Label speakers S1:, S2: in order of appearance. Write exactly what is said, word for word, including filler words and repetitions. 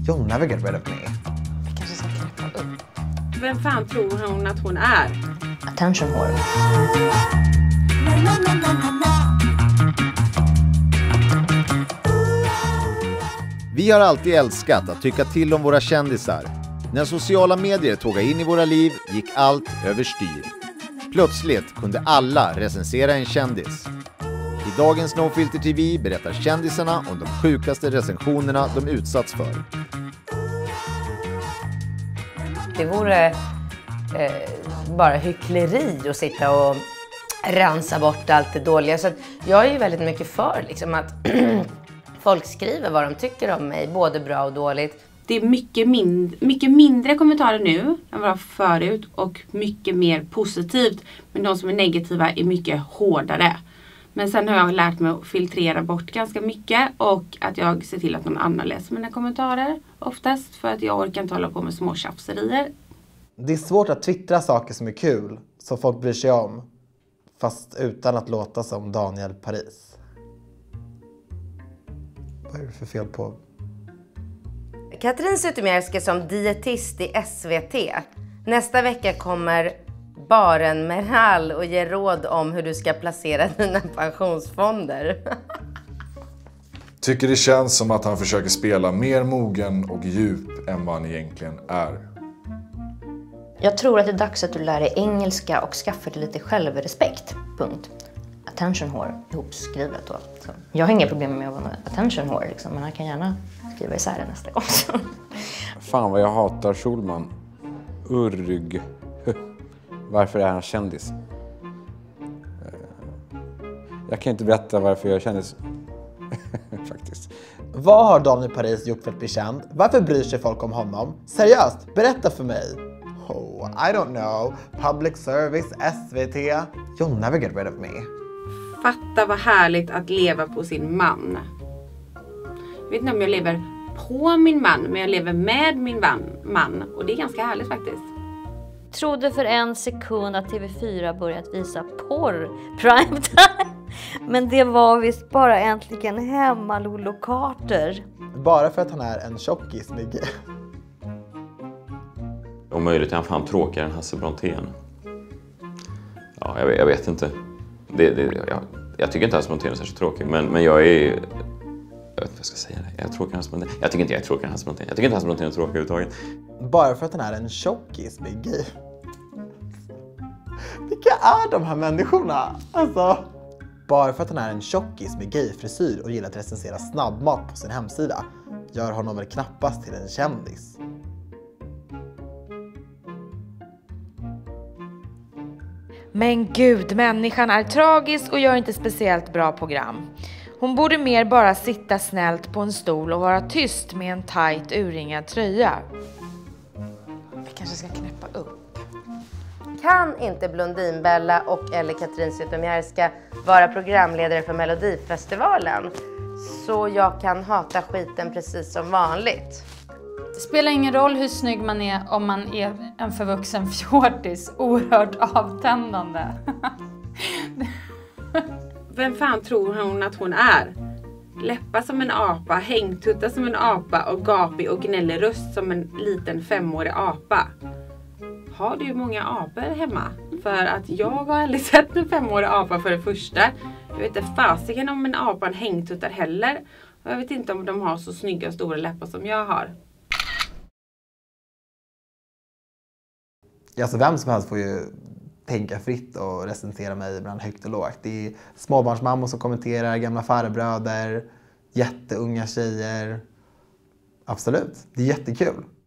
S1: You'll never get rid of me.
S2: Vi kanske ska knäppa upp.
S3: Vem fan tror hon att hon är?
S2: Attention whore.
S4: Vi har alltid älskat att tycka till om våra kändisar. När sociala medier tågade in i våra liv gick allt överstyr. Plötsligt kunde alla recensera en kändis. I dagens No Filter T V berättar kändisarna om de sjukaste recensionerna de utsatts för.
S2: Det vore eh, bara hyckleri att sitta och rensa bort allt det dåliga. Så att jag är ju väldigt mycket för liksom, att folk skriver vad de tycker om mig, både bra och dåligt.
S3: Det är mycket, mind- mycket mindre kommentarer nu än vad det var förut och mycket mer positivt. Men de som är negativa är mycket hårdare. Men sen har jag lärt mig att filtrera bort ganska mycket och att jag ser till att någon annan läser mina kommentarer oftast för att jag orkar inte hålla på med små tjafserier.
S1: Det är svårt att twittra saker som är kul, som folk bryr sig om, fast utan att låta som Daniel Paris. Vad är det för fel på?
S2: Katrin Zytomierska som dietist i S V T. Nästa vecka kommer Baren Meral och ger råd om hur du ska placera dina pensionsfonder.
S5: Tycker det känns som att han försöker spela mer mogen och djup än vad han egentligen är.
S6: Jag tror att det är dags att du lär dig engelska och skaffar dig lite självrespekt. Punkt. Attention whore, ihopskrivet då. Så jag har inga problem med att vara attention whore liksom, men han kan gärna skriva isär det nästa gång.
S7: Fan vad jag hatar Schulman. Urg. Varför är han kändis? Jag kan inte berätta varför jag är kändis. Faktiskt.
S1: Vad har Daniel Paris gjort för att bli känd? Varför bryr sig folk om honom? Seriöst, berätta för mig. Oh, I don't know. Public service, S V T. You'll never get rid of me.
S3: Fatta vad härligt att leva på sin man. Jag vet inte om jag lever på min man, men jag lever med min man. Och det är ganska härligt faktiskt.
S8: Trodde för en sekund att T V fyra börjat visa porr primetime. Men det var visst bara äntligen hemma Lollo Carter.
S1: Bara för att han är en tjockis med G.
S9: Om möjligt är han fan tråkigare än Hasse Brontén. Ja, jag vet, jag vet inte. Det, det, jag, jag tycker inte Hasse Brontén är så tråkig, men, men jag är... Jag vet inte vad jag ska säga. Jag, är tråkig Hasse Brontén. Jag tycker inte jag är tråkig Hasse Brontén. Jag tycker inte Hasse Brontén är tråkig överhuvudtaget.
S1: Bara för att han är en tjockis med G. Vilka är de här människorna? Alltså... Bara för att han är en tjockis med gayfrisyr och gillar att recensera snabbmat på sin hemsida gör honom väl knappast till en kändis.
S10: Men gud, människan är tragisk och gör inte speciellt bra program. Hon borde mer bara sitta snällt på en stol och vara tyst med en tajt urringad tröja.
S2: Vi kanske ska knäppa upp. Kan inte Blondinbella och eller Katrin Zytomierska vara programledare för Melodifestivalen? Så jag kan hata skiten precis som vanligt.
S11: Det spelar ingen roll hur snygg man är om man är en förvuxen fjortis. Oerhört avtändande.
S3: Vem fan tror hon att hon är? Läppar som en apa, hängtutta som en apa och gapig och gnällig röst som en liten femårig apa. Har du många apor hemma? För att jag har aldrig sett en femårig apa för det första. Jag vet inte fasiken om en apa en hängtuttar heller. Och jag vet inte om de har så snygga och stora läppar som jag har.
S1: Alltså vem som helst får ju tänka fritt och recensera mig ibland högt och lågt. Det är småbarnsmammor som kommenterar, gamla farbröder, jätteunga tjejer. Absolut, det är jättekul.